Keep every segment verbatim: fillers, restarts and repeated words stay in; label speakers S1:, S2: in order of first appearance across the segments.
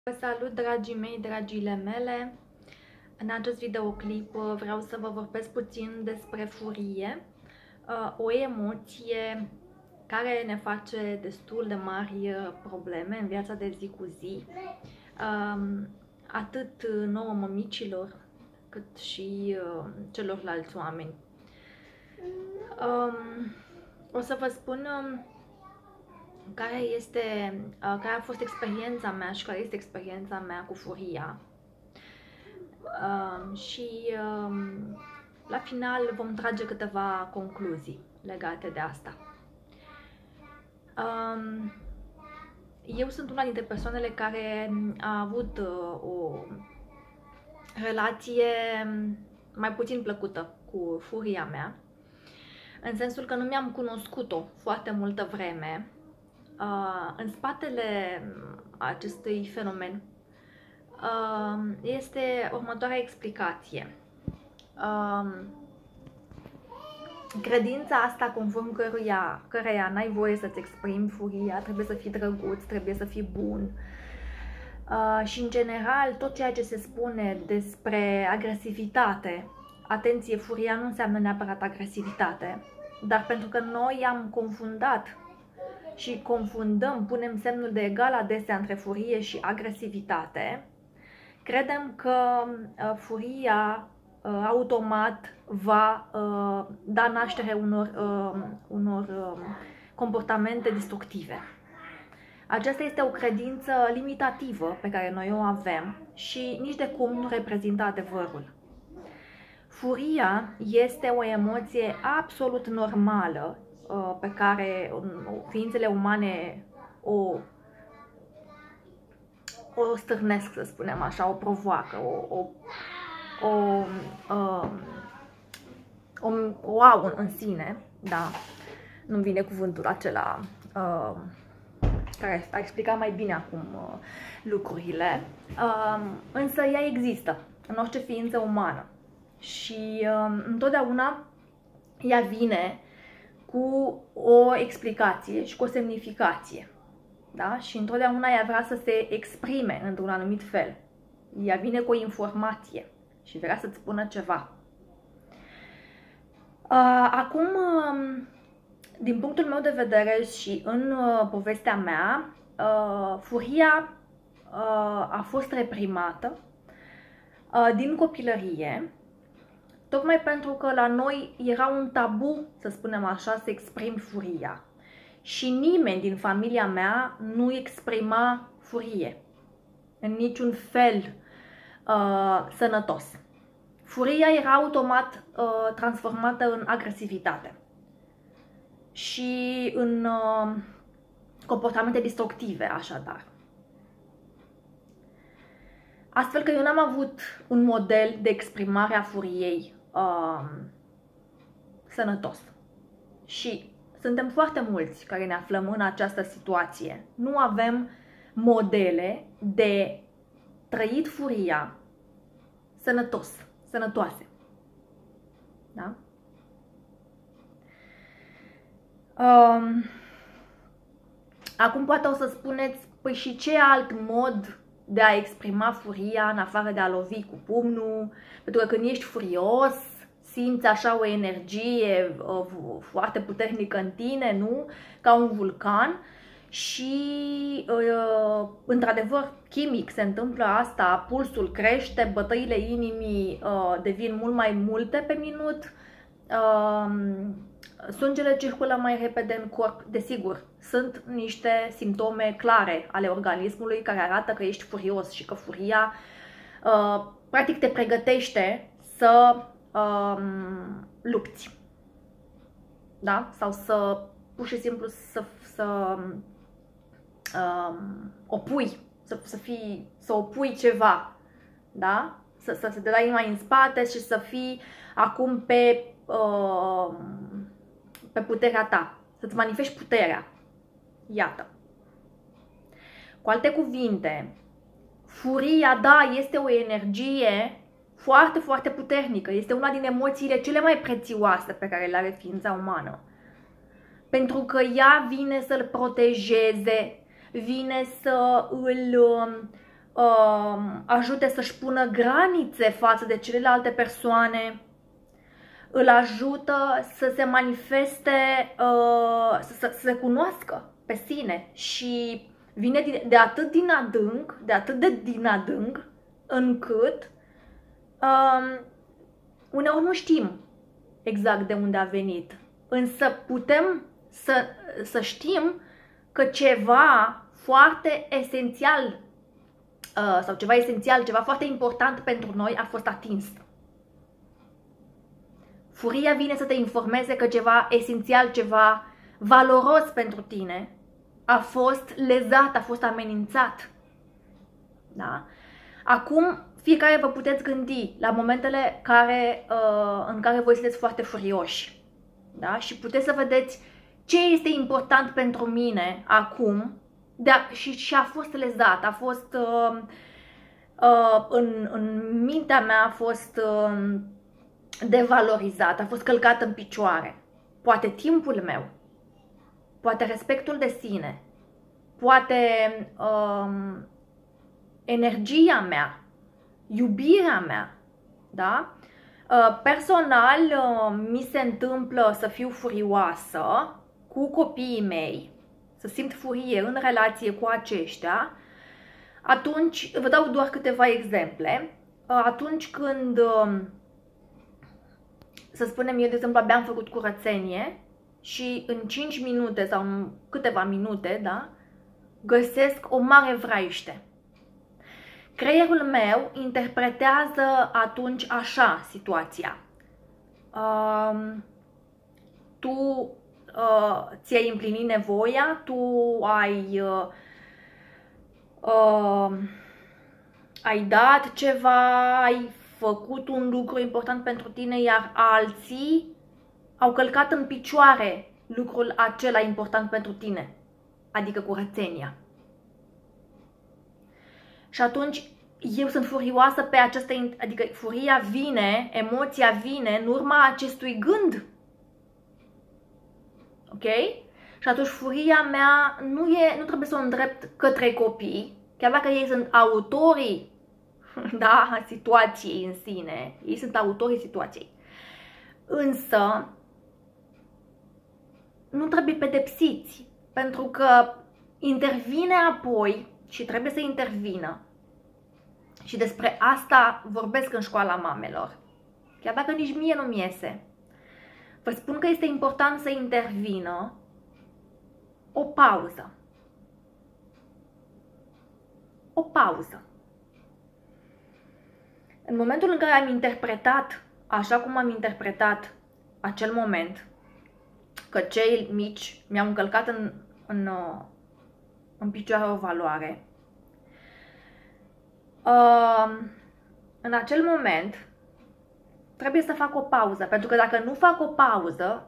S1: Vă salut, dragii mei, dragile mele! În acest videoclip vreau să vă vorbesc puțin despre furie, o emoție care ne face destul de mari probleme în viața de zi cu zi, atât nouă mămicilor, cât și celorlalți oameni. O să vă spun care este, care a fost experiența mea și care este experiența mea cu furia. Uh, și uh, la final vom trage câteva concluzii legate de asta. Uh, eu sunt una dintre persoanele care a avut uh, o relație mai puțin plăcută cu furia mea, în sensul că nu mi-am cunoscut-o foarte multă vreme. Uh, în spatele acestui fenomen uh, este următoarea explicație. Uh, credința asta conform căruia, căreia n-ai voie să-ți exprimi furia, trebuie să fii drăguț, trebuie să fii bun. Uh, și în general tot ceea ce se spune despre agresivitate, atenție, furia nu înseamnă neapărat agresivitate, dar pentru că noi am confundat și confundăm, punem semnul de egal adesea între furie și agresivitate, credem că uh, furia uh, automat va uh, da naștere unor, uh, unor uh, comportamente destructive. Aceasta este o credință limitativă pe care noi o avem și nici de cum nu reprezintă adevărul. Furia este o emoție absolut normală pe care ființele umane o, o stârnesc, să spunem așa, o provoacă, o, o, o, o, o au în sine, da, nu-mi vine cuvântul acela uh, care a explicat mai bine acum uh, lucrurile, uh, însă ea există în orice ființă umană și uh, întotdeauna ea vine cu o explicație și cu o semnificație, da? Și întotdeauna ea vrea să se exprime într-un anumit fel. Ea vine cu o informație și vrea să-ți spună ceva. Acum, din punctul meu de vedere și în povestea mea, furia a fost reprimată din copilărie, tocmai pentru că la noi era un tabu, să spunem așa, să exprimi furia. Și nimeni din familia mea nu exprima furie. În niciun fel uh, sănătos. Furia era automat uh, transformată în agresivitate. Și în uh, comportamente destructive, așadar. Astfel că eu n-am avut un model de exprimare a furiei Uh, sănătos. Și suntem foarte mulți care ne aflăm în această situație. Nu avem modele de trăit furia sănătos, sănătoase. Da? Um, acum poate o să spuneți, păi și ce alt mod de a exprima furia în afară de a lovi cu pumnul, pentru că când ești furios, simți așa o energie uh, foarte puternică în tine, nu? Ca un vulcan și uh, într-adevăr chimic se întâmplă asta, pulsul crește, bătăile inimii uh, devin mult mai multe pe minut, uh, sângele circulă mai repede în corp, desigur, sunt niște simptome clare ale organismului care arată că ești furios și că furia uh, practic te pregătește să uh, lupți, da? Sau să, pur și simplu, să, să uh, opui, să, să, fii, să opui ceva, da? Să, să, să te dai mai în spate și să fii acum pe uh, pe puterea ta, să-ți manifesti puterea. Iată. Cu alte cuvinte, furia, da, este o energie foarte, foarte puternică. Este una din emoțiile cele mai prețioase pe care le are ființa umană. Pentru că ea vine să-l protejeze, vine să îl uh, ajute să-și pună granițe față de celelalte persoane, îl ajută să se manifeste, uh, să, să, să se cunoască pe sine și vine de, de atât din adânc, de atât de din adânc, încât uh, uneori nu știm exact de unde a venit, însă putem să, să știm că ceva foarte esențial uh, sau ceva esențial, ceva foarte important pentru noi a fost atins. Furia vine să te informeze că ceva esențial, ceva valoros pentru tine a fost lezat, a fost amenințat. Da? Acum, fiecare vă puteți gândi la momentele care, uh, în care voi sunteți foarte furioși. Da? Și puteți să vedeți ce este important pentru mine acum de a, și, și a fost lezat, a fost uh, uh, în, în mintea mea a fost uh, devalorizat, a fost călcat în picioare. Poate timpul meu, poate respectul de sine, poate uh, energia mea, iubirea mea, da? Uh, personal, uh, mi se întâmplă să fiu furioasă cu copiii mei, să simt furie în relație cu aceștia, atunci, vă dau doar câteva exemple, uh, atunci când, uh, să spunem, eu, de exemplu, abia am făcut curățenie și în cinci minute sau în câteva minute, da, găsesc o mare vraiște. Creierul meu interpretează atunci așa situația. Uh, tu uh, ți-ai împlinit nevoia, tu ai, uh, uh, ai dat ceva, ai făcut un lucru important pentru tine, iar alții au călcat în picioare lucrul acela important pentru tine, adică curățenia. Și atunci eu sunt furioasă pe această, adică furia vine, emoția vine în urma acestui gând. Ok? Și atunci furia mea nu, e, nu trebuie să o îndrept către copii, chiar dacă ei sunt autorii, da, a situației în sine, ei sunt autorii situației. Însă nu trebuie pedepsiți, pentru că intervine apoi și trebuie să intervină. Și despre asta vorbesc în școala mamelor. Chiar dacă nici mie nu-mi iese. Vă spun că este important să intervină o pauză. O pauză. În momentul în care am interpretat, așa cum am interpretat acel moment, că cei mici mi-au încălcat în, în, în picioare o valoare, Uh, în acel moment trebuie să fac o pauză, pentru că dacă nu fac o pauză,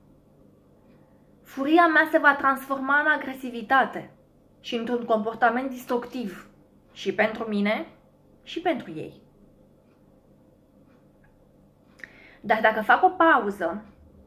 S1: furia mea se va transforma în agresivitate și într-un comportament destructiv și pentru mine și pentru ei. Dar dacă fac o pauză,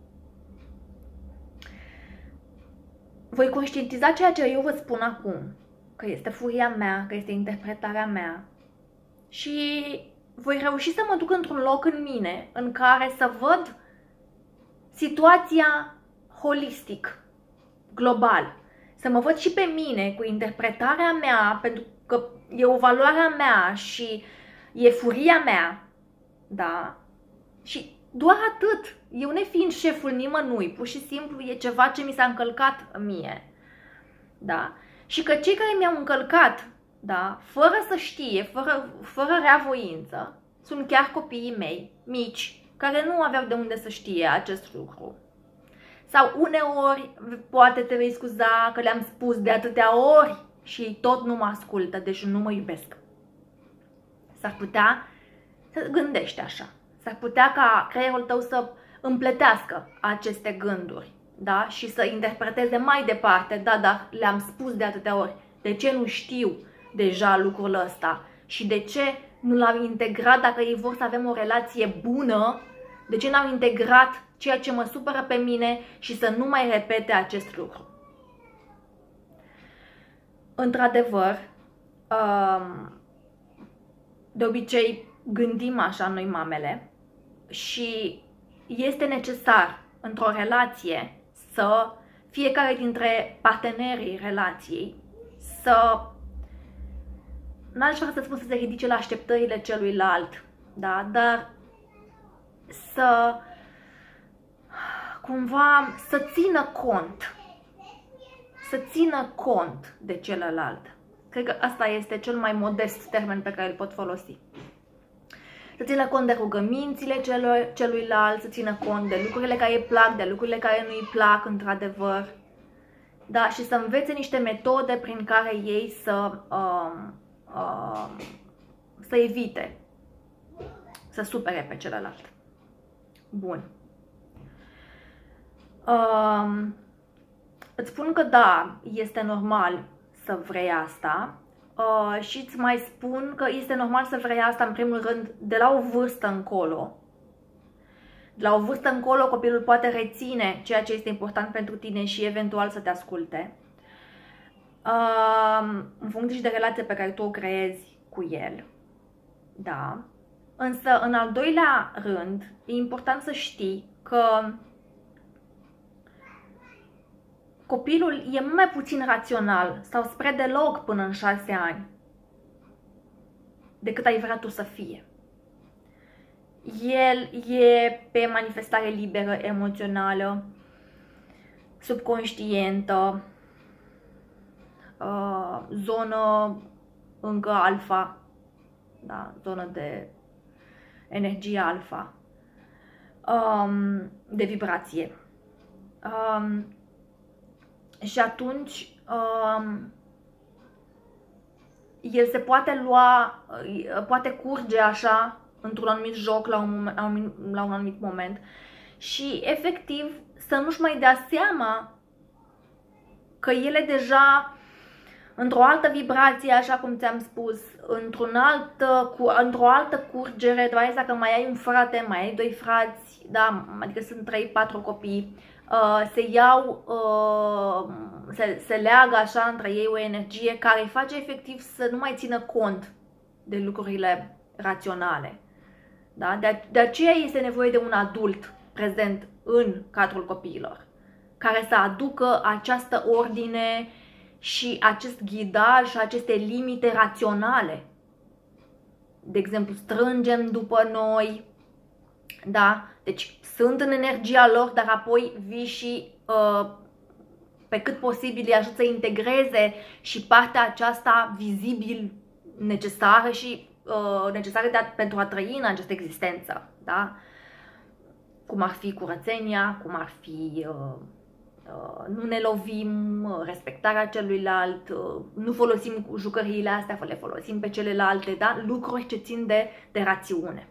S1: voi conștientiza ceea ce eu vă spun acum, că este furia mea, că este interpretarea mea, și voi reuși să mă duc într-un loc în mine în care să văd situația holistic, global. Să mă văd și pe mine cu interpretarea mea, pentru că e o valoare a mea și e furia mea, da? Și doar atât. Eu nefiind șeful nimănui, pur și simplu e ceva ce mi s-a încălcat mie, da? Și că cei care mi-au încălcat, da, fără să știe, fără, fără rea voință, sunt chiar copiii mei, mici, care nu aveau de unde să știe acest lucru. Sau uneori, poate te vei scuza că le-am spus de atâtea ori și ei tot nu mă ascultă, deci nu mă iubesc. S-ar putea să gândești așa. S-ar putea ca creierul tău să împletească aceste gânduri, da? Și să interpreteze mai departe, da, dar le-am spus de atâtea ori. De ce nu știu deja lucrul ăsta? Și de ce nu l-am integrat dacă ei vor să avem o relație bună? De ce n-am integrat ceea ce mă supără pe mine și să nu mai repete acest lucru? Într-adevăr, de obicei gândim așa noi mamele și este necesar într-o relație să fiecare dintre partenerii relației să, n-aș vrea să spun să se ridice la așteptările celuilalt, da? Dar să cumva să țină cont, să țină cont de celălalt. Cred că asta este cel mai modest termen pe care îl pot folosi. Să țină cont de rugămințile celuilalt, să țină cont de lucrurile care îi plac, de lucrurile care nu îi plac într-adevăr. Da, și să învețe niște metode prin care ei să, uh, uh, să evite să supere pe celălalt. Bun. Uh, îți spun că da, este normal să vrei asta. Uh, și îți mai spun că este normal să vrei asta în primul rând de la o vârstă încolo. De la o vârstă încolo copilul poate reține ceea ce este important pentru tine și eventual să te asculte. Uh, în funcție și de relația pe care tu o creezi cu el. Da. Însă în al doilea rând e important să știi că copilul e mult mai puțin rațional sau spre deloc până în șase ani decât ai vrea tu să fie. El e pe manifestare liberă, emoțională, subconștientă, uh, zonă încă alfa, da, zonă de energie alfa, um, de vibrație. Um, Și atunci um, el se poate lua, poate curge așa într-un anumit joc la un, moment, la un anumit moment și efectiv să nu-și mai dea seama că el e deja într-o altă vibrație, așa cum ți-am spus, într-un altă, cu, într-o altă curgere, doar dacă mai ai un frate, mai ai doi frați, da, adică sunt trei patru copii, uh, se iau, uh, se, se leagă așa între ei o energie care îi face efectiv să nu mai țină cont de lucrurile raționale. Da? De, de aceea este nevoie de un adult prezent în cadrul copiilor, care să aducă această ordine și acest ghidaj și aceste limite raționale. De exemplu, strângem după noi, da? Deci sunt în energia lor, dar apoi vii și uh, pe cât posibil îi ajut să integreze și partea aceasta vizibil necesară și uh, necesară de a, pentru a trăi în această existență, da? Cum ar fi curățenia, cum ar fi uh, uh, nu ne lovim, respectarea celuilalt, uh, nu folosim jucăriile astea, le folosim pe celelalte, da? Lucruri ce țin de, de rațiune.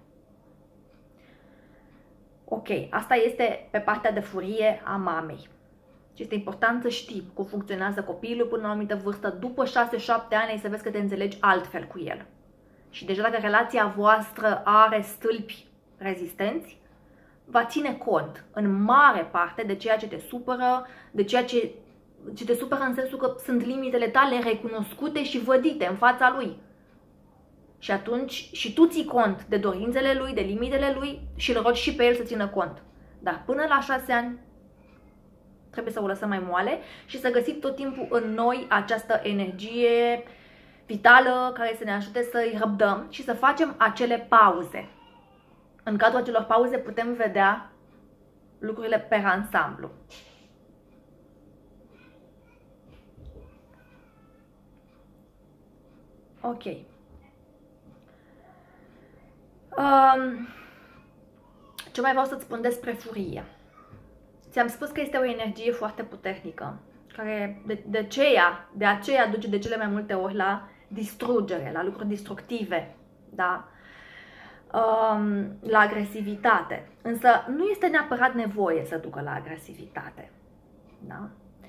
S1: Ok, asta este pe partea de furie a mamei. Și este important să știi cum funcționează copilul până la o anumită vârstă. După șase șapte ani ai să vezi că te înțelegi altfel cu el. Și deja dacă relația voastră are stâlpi rezistenți, va ține cont în mare parte de ceea ce te supără, de ceea ce, ce te supără în sensul că sunt limitele tale recunoscute și vădite în fața lui. Și atunci și tu ții cont de dorințele lui, de limitele lui și îl rogi și pe el să țină cont. Dar până la șase ani trebuie să o lăsăm mai moale și să găsim tot timpul în noi această energie vitală care să ne ajute să îi răbdăm și să facem acele pauze. În cadrul acelor pauze putem vedea lucrurile pe ansamblu. Ok. Um, ce mai vreau să-ți spun despre furie? Ți-am spus că este o energie foarte puternică, care de, de, aceea, de aceea duce de cele mai multe ori la distrugere, la lucruri destructive, da? Um, la agresivitate. Însă nu este neapărat nevoie să ducă la agresivitate. Da?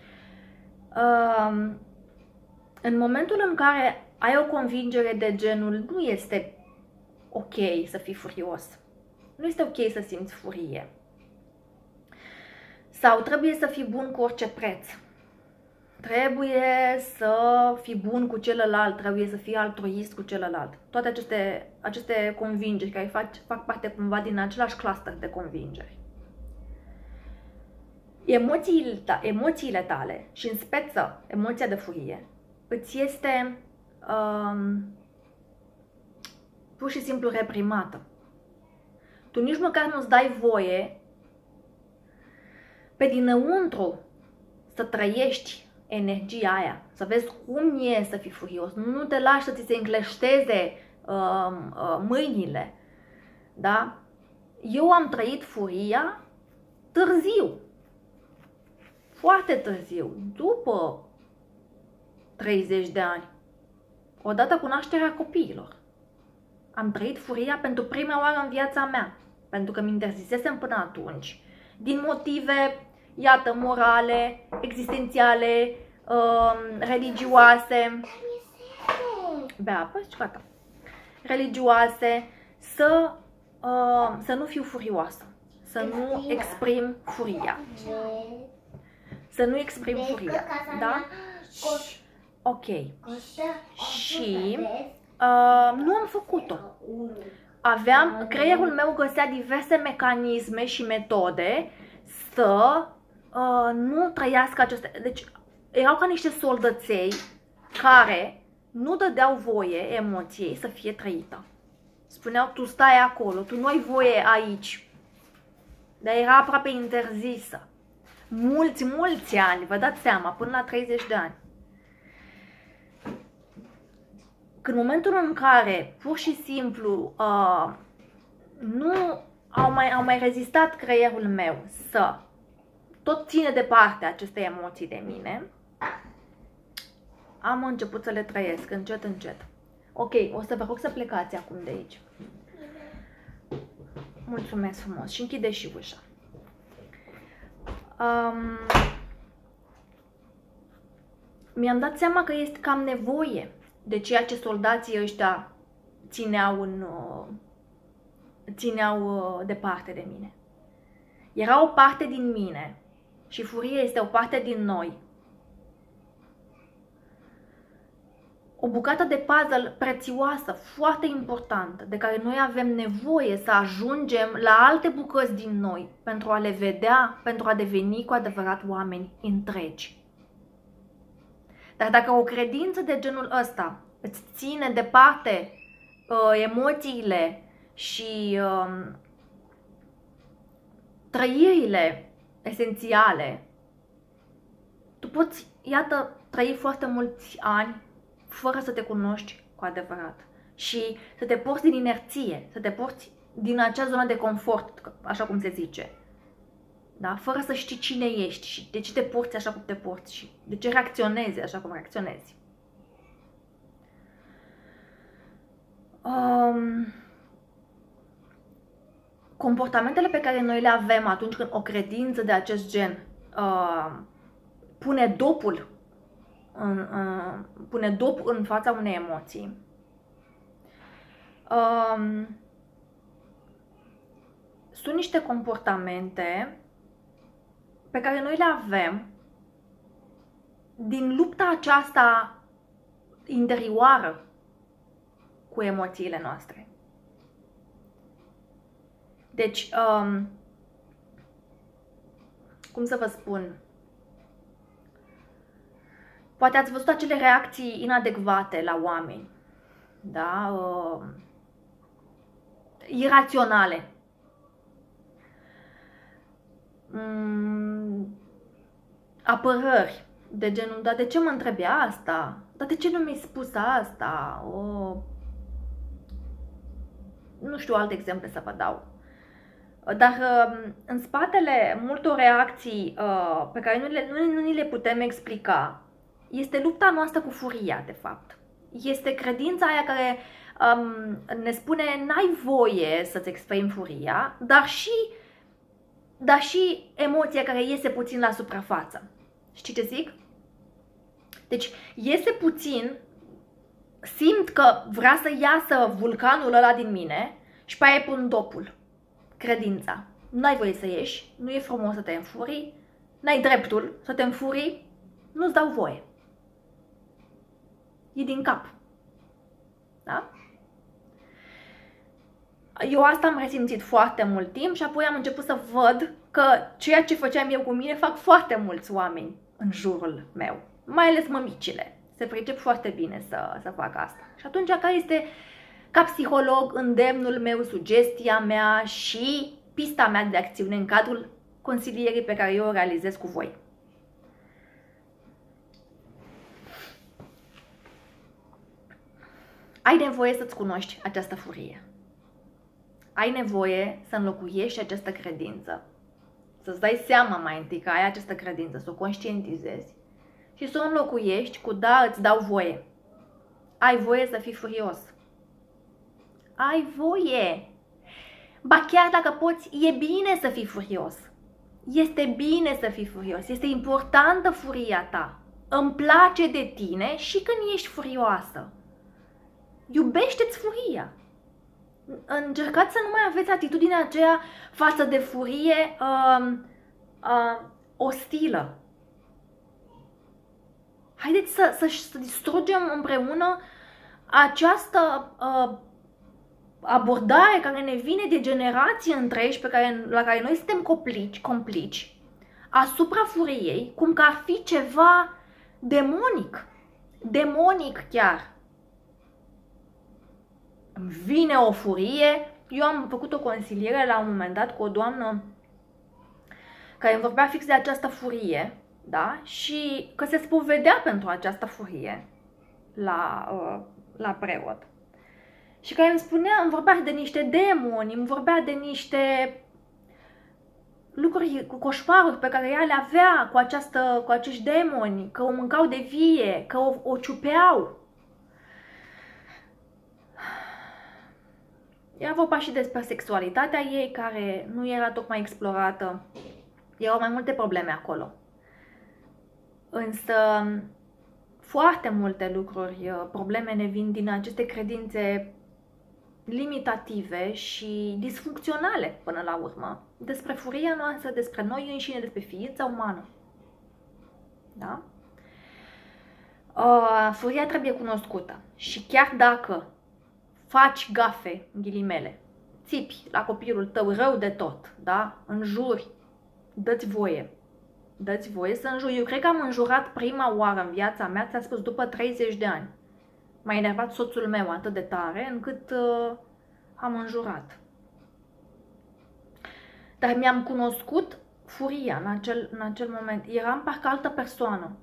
S1: Um, în momentul în care ai o convingere de genul nu este ok să fii furios, nu este ok să simți furie, sau trebuie să fii bun cu orice preț, trebuie să fii bun cu celălalt, trebuie să fii altruist cu celălalt. Toate aceste, aceste convingeri care fac, fac parte cumva din același cluster de convingeri. Emoțiile, emoțiile tale și în speță emoția de furie îți este um, pur și simplu reprimată. Tu nici măcar nu-ți dai voie pe dinăuntru să trăiești energia aia, să vezi cum e să fii furios. Nu te lași să ți se încleșteze uh, uh, mâinile. Da? Eu am trăit furia târziu. Foarte târziu, după treizeci de ani, odată cu nașterea copiilor. Am trăit furia pentru prima oară în viața mea, pentru că mi interzisesem până atunci, din motive, iată, morale, existențiale, uh, religioase, bea apă și gata, religioase, să, uh, să nu fiu furioasă, să nu exprim furia. Să nu exprim furia, da? Ok. Și uh, nu am făcut-o. Aveam, creierul meu găsea diverse mecanisme și metode să uh, nu trăiască aceste... Deci erau ca niște soldăței care nu dădeau voie emoției să fie trăită. Spuneau, tu stai acolo, tu nu ai voie aici. Dar era aproape interzisă. Mulți, mulți ani, vă dați seama, până la treizeci de ani. În momentul în care, pur și simplu, uh, nu au mai, au mai rezistat creierul meu să tot ține departe aceste emoții de mine, am început să le trăiesc încet, încet. Ok, o să vă rog să plecați acum de aici. Mulțumesc frumos și închide și ușa. Um, mi-am dat seama că este cam nevoie de ceea ce soldații ăștia țineau, în, uh, țineau uh, departe de mine. Era o parte din mine și furia este o parte din noi. O bucată de puzzle prețioasă, foarte importantă, de care noi avem nevoie să ajungem la alte bucăți din noi pentru a le vedea, pentru a deveni cu adevărat oameni întregi. Dar dacă o credință de genul ăsta îți ține departe uh, emoțiile și uh, trăirile esențiale, tu poți, iată, trăi foarte mulți ani fără să te cunoști cu adevărat și să te porți din inerție, să te porți din acea zonă de confort, așa cum se zice, da? Fără să știi cine ești și de ce te porți așa cum te porți și de ce reacționezi așa cum reacționezi. Um, comportamentele pe care noi le avem atunci când o credință de acest gen uh, pune dopul În, uh, pune dop în fața unei emoții. Um, sunt niște comportamente pe care noi le avem din lupta aceasta interioară cu emoțiile noastre. Deci, um, cum să vă spun, poate ați văzut acele reacții inadecvate la oameni, da? Uh, iraționale. Mm, apărări de genul, dar de ce mă întrebi asta? Dar de ce nu mi-ai spus asta? Uh, nu știu alte exemple să vă dau. Dar uh, în spatele multor reacții uh, pe care nu, le, nu, nu ni le putem explica, este lupta noastră cu furia, de fapt. Este credința aia care um, ne spune n-ai voie să-ți exprimi furia, dar și, dar și emoția care iese puțin la suprafață. Știi ce zic? Deci iese puțin, simt că vrea să iasă vulcanul ăla din mine și pe aia pun dopul. Credința. Nu ai voie să ieși, nu e frumos să te înfurii, n-ai dreptul să te înfurii, nu-ți dau voie. E din cap. Da? Eu asta am resimțit foarte mult timp și apoi am început să văd că ceea ce făceam eu cu mine fac foarte mulți oameni în jurul meu, mai ales mămicile. Se pricep foarte bine să, să fac asta. Și atunci, care este, ca psiholog, îndemnul meu, sugestia mea și pista mea de acțiune în cadrul consilierii pe care eu o realizez cu voi? Ai nevoie să-ți cunoști această furie. Ai nevoie să înlocuiești această credință. Să-ți dai seama mai întâi că ai această credință, să o conștientizezi și să o înlocuiești cu da, îți dau voie. Ai voie să fii furios. Ai voie. Ba chiar dacă poți, e bine să fii furios. Este bine să fii furios. Este importantă furia ta. Îmi place de tine și când ești furioasă. Iubește-ți furia. Încercați să nu mai aveți atitudinea aceea față de furie uh, uh, ostilă. Haideți să, să, să distrugem împreună această uh, abordare care ne vine de generații întregi, pe care, la care noi suntem complici, complici asupra furiei, cum că ar fi ceva demonic. Demonic chiar. Îmi vine o furie. Eu am făcut o consiliere la un moment dat cu o doamnă care îmi vorbea fix de această furie, da? Și că se spovedea pentru această furie la, uh, la preot. Și care îmi spunea, îmi vorbea de niște demoni, îmi vorbea de niște lucruri, coșmaruri pe care ea le avea cu, această, cu acești demoni, că o mâncau de vie, că o, o ciupeau. Ea vorba și despre sexualitatea ei, care nu era tocmai explorată. Erau mai multe probleme acolo. Însă, foarte multe lucruri, probleme ne vin din aceste credințe limitative și disfuncționale până la urmă, despre furia noastră, despre noi înșine, despre ființa umană. Da? Uh, furia trebuie cunoscută și chiar dacă faci gafe, în ghilimele, țipi la copilul tău rău de tot, da? Înjuri, dă-ți voie. Dă-ți voie să înjuri. Eu cred că am înjurat prima oară în viața mea, ți-am spus, după treizeci de ani. M-a enervat soțul meu atât de tare încât uh, am înjurat. Dar mi-am cunoscut furia în acel, în acel moment. Eram parcă altă persoană.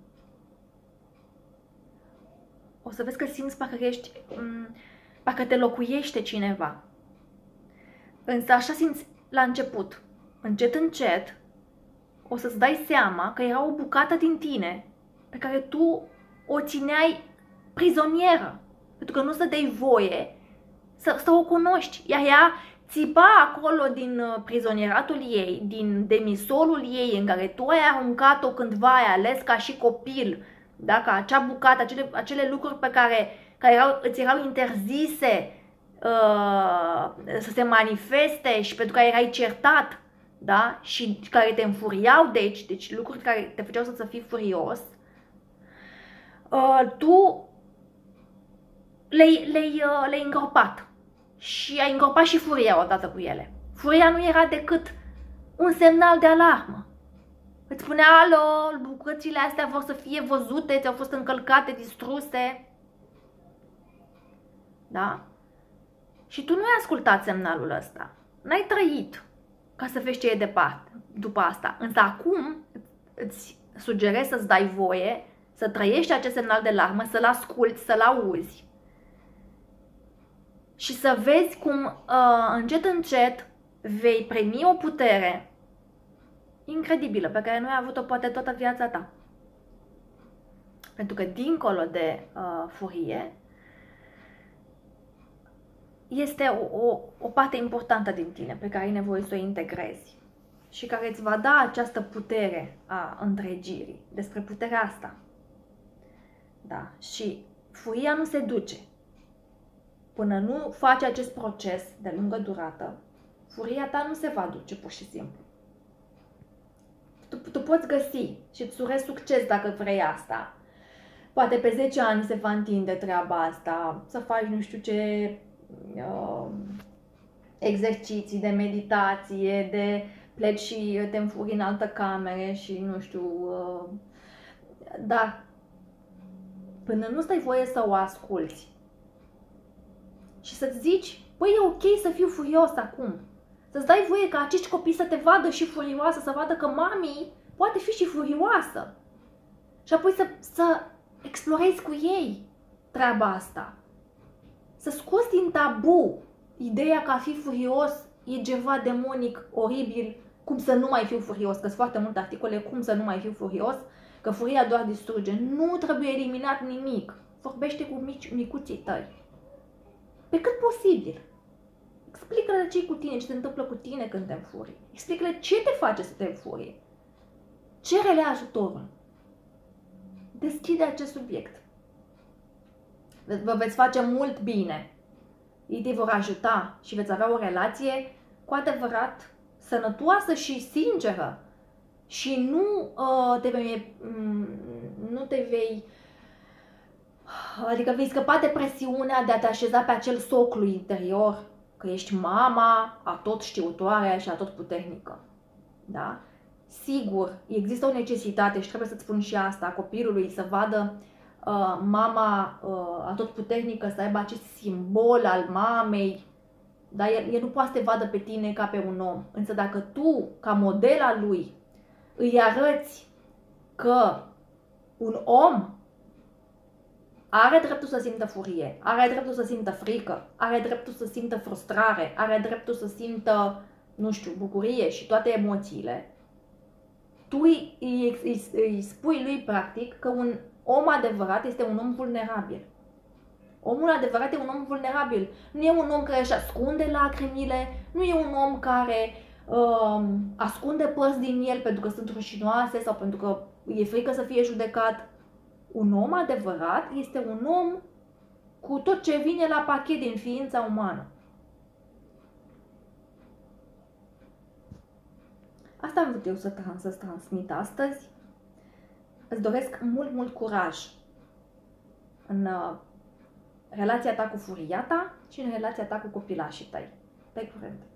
S1: O să vezi că simți parcă ești, um, parcă te locuiește cineva. Însă așa simți la început. Încet, încet, o să-ți dai seama că era o bucată din tine pe care tu o țineai prizonieră. Pentru că nu să dai voie să, să o cunoști. Iar ea țipa acolo din prizonieratul ei, din demisolul ei în care tu ai aruncat-o cândva, ai ales ca și copil, da? Ca acea bucată, acele, acele lucruri pe care, care erau, îți erau interzise uh, să se manifeste și pentru care erai certat, da? Și care te înfuriau, deci, deci lucruri care te făceau să, să fii furios, uh, tu le-ai le uh, le îngropat și ai îngropat și furia odată cu ele. Furia nu era decât un semnal de alarmă. Îți spunea, alo, bucățile astea vor să fie văzute, ți-au fost încălcate, distruse. Da? Și tu nu ai ascultat semnalul ăsta. N-ai trăit ca să vezi ce e departe după asta. Însă acum îți sugerez să-ți dai voie să trăiești acest semnal de alarmă, să-l asculți, să-l auzi și să vezi cum uh, încet, încet vei primi o putere incredibilă pe care nu ai avut-o poate toată viața ta. Pentru că dincolo de uh, furie este o, o, o parte importantă din tine pe care ai nevoie să o integrezi și care îți va da această putere a întregirii. Despre puterea asta. Da? Și furia nu se duce. Până nu faci acest proces de lungă durată, furia ta nu se va duce pur și simplu. tu, tu poți găsi și îți urez succes dacă vrei asta. Poate pe zece ani se va întinde treaba asta, să faci nu știu ce uh, exerciții de meditație, de pleci și te înfuri în altă camere și nu știu, uh, dar până nu stai voie să o asculți și să-ți zici, păi e ok să fiu furios acum, să-ți dai voie ca acești copii să te vadă și furioasă, să vadă că mami poate fi și furioasă și apoi să, să explorezi cu ei treaba asta, să scoți din tabu ideea că a fi furios e ceva demonic, oribil, cum să nu mai fiu furios, că sunt foarte multe articole cum să nu mai fiu furios, că furia doar distruge. Nu trebuie eliminat nimic. Vorbește cu mici, micuții tăi. Pe cât posibil. Explică-le ce cu tine, ce se întâmplă cu tine când te înfurii. Explică-le ce te face să te înfurii. Cere-le ajutorul. Deschide acest subiect. Vă veți face mult bine. Ei te vor ajuta și veți avea o relație cu adevărat sănătoasă și sinceră. Și nu, uh, te vei, um, nu te vei, adică vei scăpa de presiunea de a te așeza pe acel soclu interior, că ești mama atot știutoare și atot puternică. Da? Sigur, există o necesitate și trebuie să-ți spun și asta, a copilului să vadă uh, mama uh, atot puternică, să aibă acest simbol al mamei. Da? El, el nu poate să te vadă pe tine ca pe un om. Însă dacă tu, ca model al lui, îi arăți că un om are dreptul să simtă furie, are dreptul să simtă frică, are dreptul să simtă frustrare, are dreptul să simtă, nu știu, bucurie și toate emoțiile, tu îi, îi, îi, îi spui lui practic că un om adevărat este un om vulnerabil. Omul adevărat e un om vulnerabil. Nu e un om care își ascunde lacrimile, nu e un om care uh, ascunde părți din el pentru că sunt rușinoase sau pentru că e frică să fie judecat. Un om adevărat este un om cu tot ce vine la pachet din ființa umană. Asta am vrut eu să trans, să transmit astăzi. Îți doresc mult, mult curaj în uh, relația ta cu furia ta și în relația ta cu copilașii tăi. Pe curând!